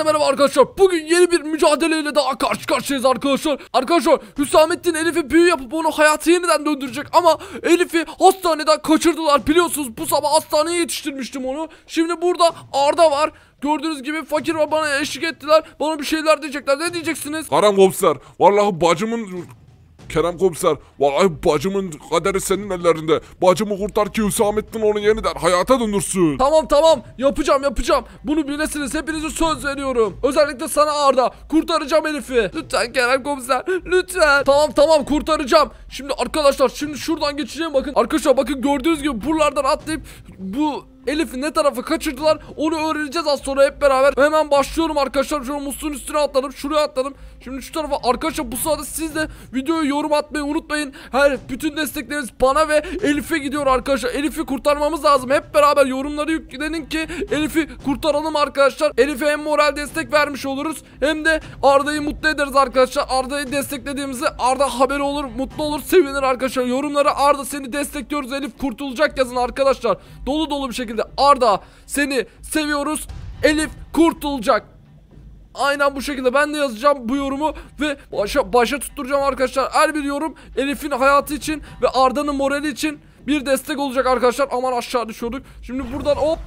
merhaba arkadaşlar. Bugün yeni bir mücadeleyle daha karşı karşıyayız arkadaşlar. Arkadaşlar Hüsamettin Elif'e büyü yapıp onu hayata yeniden döndürecek ama Elif'i hastaneden kaçırdılar biliyorsunuz. Bu sabah hastaneye yetiştirmiştim onu. Şimdi burada Arda var. Gördüğünüz gibi fakir ve bana eşlik ettiler. Bana bir şeyler diyecekler. Ne diyeceksiniz? Kerem komiser, vallahi Kerem komiser, vallahi bacımın kaderi senin ellerinde. Bacımı kurtar ki Hüsamettin onu yeniden hayata döndürsün. Tamam yapacağım. Bunu bilesiniz, hepinize söz veriyorum. Özellikle sana Arda, kurtaracağım Elif'i. Lütfen Kerem komiser, lütfen. Tamam kurtaracağım. Şimdi arkadaşlar şuradan geçeceğim bakın. Arkadaşlar bakın gördüğünüz gibi buralardan atlayıp bu Elif'i ne tarafa kaçırdılar onu öğreneceğiz az sonra hep beraber. Hemen başlıyorum arkadaşlar. Şöyle musluğun üstüne atladım. Şuraya atladım. Şimdi şu tarafa arkadaşlar bu sırada siz de videoyu yorum atmayı unutmayın. Bütün destekleriniz bana ve Elif'e gidiyor arkadaşlar. Elif'i kurtarmamız lazım. Hep beraber yorumları yüklenin ki Elif'i kurtaralım arkadaşlar. Elif'e hem moral destek vermiş oluruz hem de Arda'yı mutlu ederiz arkadaşlar. Arda'yı desteklediğimizde Arda haberi olur, mutlu olur, sevinir arkadaşlar. Yorumlara Arda seni destekliyoruz, Elif kurtulacak yazın arkadaşlar. Dolu bir şekilde Arda seni seviyoruz, Elif kurtulacak. Aynen bu şekilde ben de yazacağım bu yorumu ve başa tutturacağım arkadaşlar. Her bir yorum Elif'in hayatı için ve Arda'nın morali için bir destek olacak arkadaşlar. Aman aşağı düşüyorduk. Şimdi buradan hop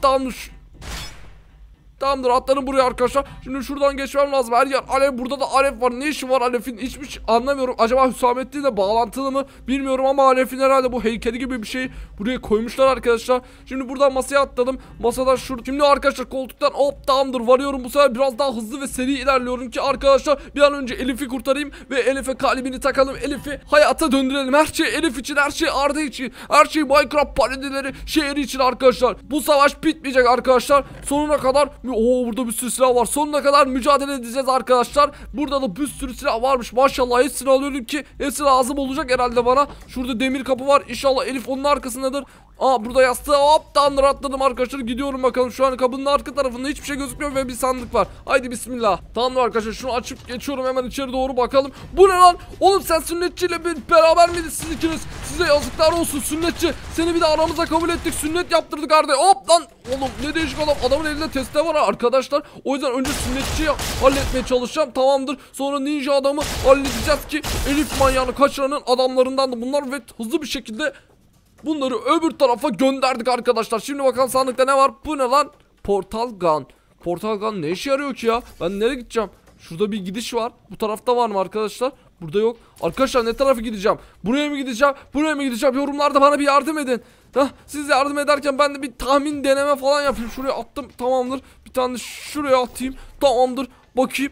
Tamamdır atlarım buraya arkadaşlar. Şimdi şuradan geçmem lazım. Her yer alev, burada da alev var. Ne işi var Alef'in? Hiçbir şey anlamıyorum. Acaba Hüsamettin'le bağlantılı mı bilmiyorum ama Alef'in herhalde bu heykeli gibi bir şey buraya koymuşlar arkadaşlar. Şimdi buradan masaya atladım. Masadan Şimdi arkadaşlar koltuktan hop tamamdır varıyorum. Bu sefer biraz daha hızlı ve seri ilerliyorum ki arkadaşlar bir an önce Elif'i kurtarayım ve Elif'e kalbini takalım. Elif'i hayata döndürelim. Her şey Elif için, her şey Arda için, her şey Minecraft parodileri şehri için arkadaşlar. Bu savaş bitmeyecek arkadaşlar. Sonuna kadar burada bir sürü silah var. Sonuna kadar mücadele edeceğiz arkadaşlar. Burada da bir sürü silah varmış. Maşallah hepsini alıyorum ki hepsi lazım olacak herhalde bana. Şurada demir kapı var. İnşallah Elif onun arkasındadır. Burada yastığı hop tamamdır atladım arkadaşlar. Gidiyorum bakalım. Şu an kapının arka tarafında hiçbir şey gözükmüyor ve bir sandık var. Haydi bismillah. Tamamdır arkadaşlar. Şunu açıp geçiyorum hemen içeri doğru bakalım. Bu ne lan? Oğlum sen sünnetçiyle beraber miydiniz siz ikiniz? Size yazıklar olsun sünnetçi. Seni bir de aramıza kabul ettik. Sünnet yaptırdık Arda. Hop lan. Oğlum ne değişik adam. Adamın elinde teste var arkadaşlar. O yüzden önce sünnetçiyi halletmeye çalışacağım. Tamamdır. Sonra ninja adamı halledeceğiz ki Elif manyağını kaçıranın adamlarından da bunlar ve hızlı bir şekilde bunları öbür tarafa gönderdik arkadaşlar. Şimdi bakalım sandıkta ne var? Bu ne lan? Portal gun. Portal gun ne işe yarıyor ki ya? Ben nereye gideceğim? Şurada bir gidiş var. Bu tarafta var mı arkadaşlar? Burada yok. Arkadaşlar ne tarafa gideceğim? Buraya mı gideceğim? Buraya mı gideceğim? Yorumlarda bana bir yardım edin. Siz yardım ederken ben de bir tahmin deneme falan yapayım. Şuraya attım. Tamamdır. Bir tane de şuraya atayım. Tamamdır. Bakayım.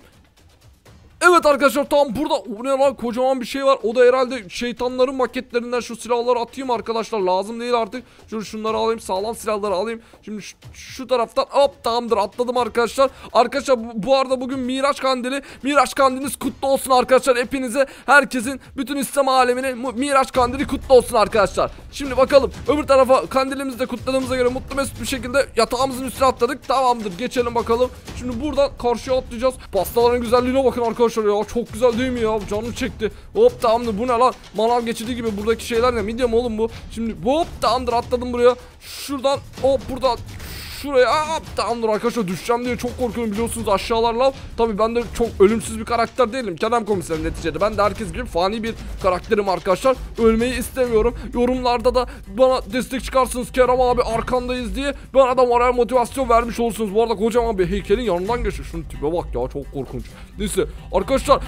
Evet arkadaşlar tamam burada ne lan kocaman bir şey var. O da herhalde şeytanların maketlerinden şu silahları atayım arkadaşlar. Lazım değil artık. Şunları alayım. Sağlam silahları alayım. Şimdi şu taraftan hop tamamdır atladım arkadaşlar. Arkadaşlar bu arada bugün Miraç Kandili. Miraç Kandiliniz kutlu olsun arkadaşlar. Hepinize herkesin bütün İslam aleminin Miraç Kandili kutlu olsun arkadaşlar. Şimdi bakalım öbür tarafa kandilimizi de kutladığımıza göre mutlu mesut bir şekilde yatağımızın üstüne atladık. Tamamdır geçelim bakalım. Şimdi buradan karşıya atlayacağız. Pastaların güzelliğine bakın arkadaşlar ya. Çok güzel değil mi ya? Canım çekti. Hop tamamdır. Bu ne lan? Manav geçidi gibi buradaki şeyler ne? Midye mi oğlum bu? Şimdi hop tamamdır atladım buraya. Şuradan hop buradan şuraya hop tamamdır arkadaşlar düşeceğim diye çok korkuyorum biliyorsunuz aşağılar lav. Tabii ben de çok ölümsüz bir karakter değilim. Kerem komiserim neticede. Ben de herkes gibi fani bir karakterim arkadaşlar. Ölmeyi istemiyorum. Yorumlarda da bana destek çıkarsınız Kerem abi arkandayız diye. Bana da moral motivasyon vermiş olursunuz. Bu arada kocaman bir heykelin yanından geçiyor. Şunun tipe bak ya çok korkunç. Neyse arkadaşlar.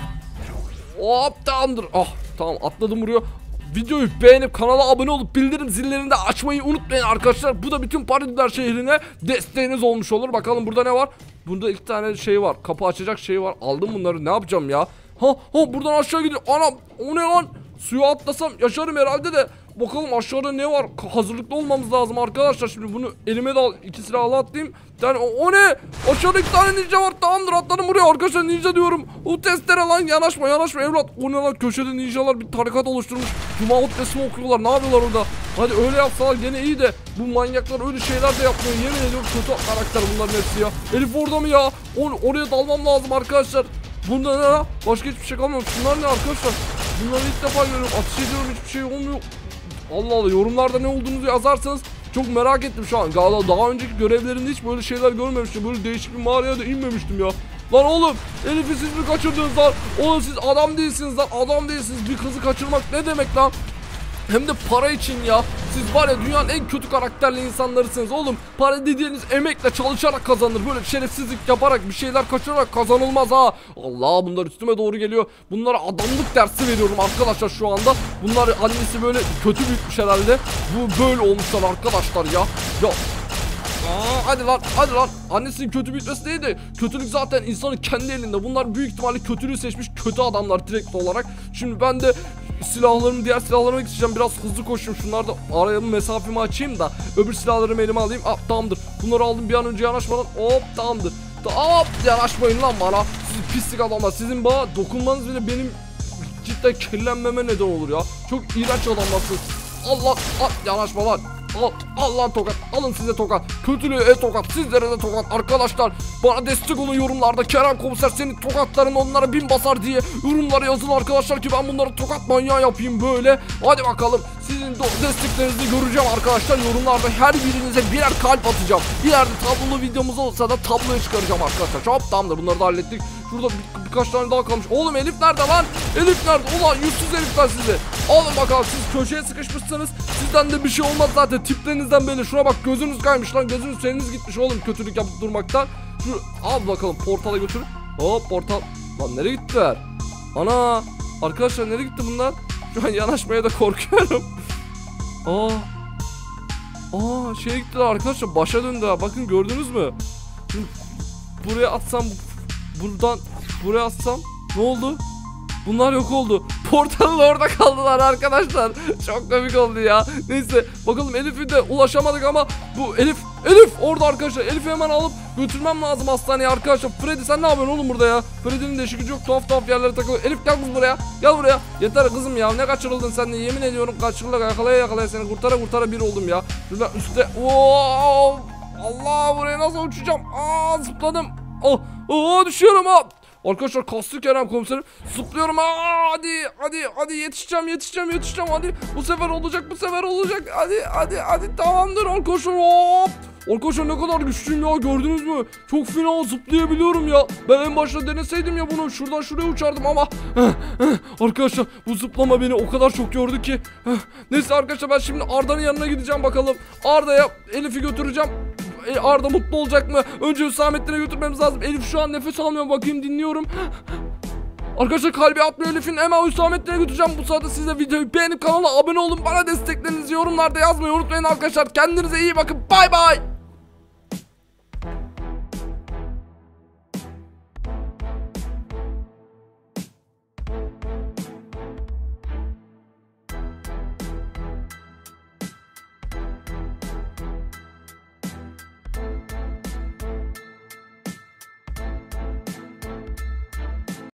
Hop tamamdır. Tamam atladım buraya. Videoyu beğenip kanala abone olup bildirim zillerini de açmayı unutmayın arkadaşlar. Bu da bütün parodiler şehrine desteğiniz olmuş olur. Bakalım burada ne var? Bunda 2 tane şey var. Kapı açacak şey var. Aldım bunları. Ne yapacağım ya? Buradan aşağı gidiyor. Anam o ne lan? Suya atlasam yaşarım herhalde de. Bakalım aşağıda ne var? Hazırlıklı olmamız lazım arkadaşlar. Şimdi bunu elime de al. 2 silahla atlayayım. Yani o ne? Aşağıda 2 tane ninja var. Tamamdır atladım buraya arkadaşlar. Ninja diyorum. O testere lan yanaşma evlat. O ne lan? Köşede ninjalar bir tarikat oluşturmuş. Cuma hutbesi mi okuyorlar? Ne yapıyorlar orada? Hadi öyle yapsalar gene iyi de. Bu manyaklar öyle şeyler de yapmıyor. Yemin ediyorum kötü karakter bunların hepsi ya. Elif orada mı ya? Oraya dalmam lazım arkadaşlar. Bunda ne ya? Başka hiçbir şey kalmamış. Bunlar ne arkadaşlar? Bunları ilk defa görüyorum. Ateş ediyorum hiçbir şey olmuyor. Allah Allah yorumlarda ne olduğunuzu yazarsanız çok merak ettim şu an. Galiba daha önceki görevlerinde hiç böyle şeyler görmemiştim. Böyle değişik bir mağaraya da inmemiştim ya. Lan oğlum Elif'i siz mi kaçırdınız lan? Oğlum siz adam değilsiniz lan, adam değilsiniz. Bir kızı kaçırmak ne demek lan? Hem de para için ya. Siz var ya dünyanın en kötü karakterli insanlarısınız oğlum. Para dediğiniz emekle, çalışarak kazanır. Böyle şerefsizlik yaparak, bir şeyler kaçırarak kazanılmaz ha. Allah, bunlar üstüme doğru geliyor. Bunlara adamlık dersi veriyorum arkadaşlar şu anda. Bunlar annesi böyle kötü büyütmüş herhalde. Bu böyle olmuşlar arkadaşlar ya. Ya hadi lan, hadi lan. Annesinin kötü büyütmesi değil de kötülük zaten insanın kendi elinde. Bunlar büyük ihtimalle kötülüğü seçmiş kötü adamlar direkt olarak. Şimdi ben de diğer silahlarıma geçeceğim. Biraz hızlı koşayım. Şunlar da araya mesafemi açayım da öbür silahlarımı elime alayım. Tamamdır. Bunları aldım bir an önce, yanaşmadan. Hop, tamamdır. Hop, yanaşmayın lan bana. Siz pislik adamlar. Sizin bana dokunmanız bile benim cidden kirlenmeme neden olur ya. Çok iğrenç adamlarsınız. Allah, yanaşma lan. Al lan tokat. Alın size tokat. Kötülüğe tokat. Sizlere de tokat. Arkadaşlar bana destek olun yorumlarda. Kerem Komiser senin tokatların onlara 1000 basar diye yorumlara yazın arkadaşlar ki ben bunları tokat manyağı yapayım böyle. Hadi bakalım. Sizin desteklerinizi göreceğim arkadaşlar. Yorumlarda her birinize birer kalp atacağım. İleride tablolu videomuz olsa da tabloya çıkaracağım arkadaşlar. Hop, tamamdır, bunları da hallettik. Şurada birkaç tane daha kalmış. Oğlum Elif nerede lan? Elif nerede? Ulan yüzsüz herifler sizi. Alın bakalım, siz köşeye sıkışmışsınız. Sizden de bir şey olmaz zaten. Tiplerinizden belli. Şuna bak, gözünüz kaymış lan. Gözünüz seniniz gitmiş oğlum kötülük yapıp durmaktan. Şu al bakalım, portala götür. Hop, portal. Lan nereye gittiler? Ana. Arkadaşlar nereye gitti bunlar? Şu an yanaşmaya da korkuyorum. Şeye gittiler arkadaşlar. Başa döndü ha. Bakın, gördünüz mü? Şimdi buraya atsam, buradan buraya atsam ne oldu? Bunlar yok oldu. Portalın orada kaldılar arkadaşlar. Çok komik oldu ya. Neyse bakalım, Elif'e de ulaşamadık ama bu Elif orada arkadaşlar. Elif'i hemen alıp götürmem lazım hastaneye arkadaşlar. Freddy sen ne yapıyorsun oğlum burada ya? Freddy'nin de işi gücü yok, tuhaf yerlere takılıyor. Elif gel kız buraya. Gel buraya. Yeter kızım ya. Ne kaçırıldın sen de, yemin ediyorum kaçırıldı, yakalaya seni kurtara bir oldum ya. Şuradan üstte. Allah, buraya nasıl uçacağım? Zıpladım. Düşüyorum ha. Arkadaşlar kaslı Kerem Komiserim. Zıplıyorum. Hadi yetişeceğim. Hadi. Bu sefer olacak. Hadi. Tamamdır arkadaşlar. Hop. Arkadaşlar ne kadar güçlüyüm ya, gördünüz mü? Çok fena zıplayabiliyorum ya. Ben en başta deneseydim ya bunu, şuradan şuraya uçardım ama arkadaşlar bu zıplama beni o kadar çok yordu ki. Neyse arkadaşlar, ben şimdi Arda'nın yanına gideceğim bakalım. Arda'ya Elif'i götüreceğim. Arda mutlu olacak mı? Önce Hüsamettin'e götürmemiz lazım. Elif şu an nefes almıyor, bakayım, dinliyorum. Arkadaşlar kalbi atmıyor Elif'in. Hemen Hüsamettin'e götüreceğim. Bu sırada siz de videoyu beğenip kanala abone olun. Bana desteklerinizi yorumlarda yazmayı unutmayın arkadaşlar. Kendinize iyi bakın. Bay bay.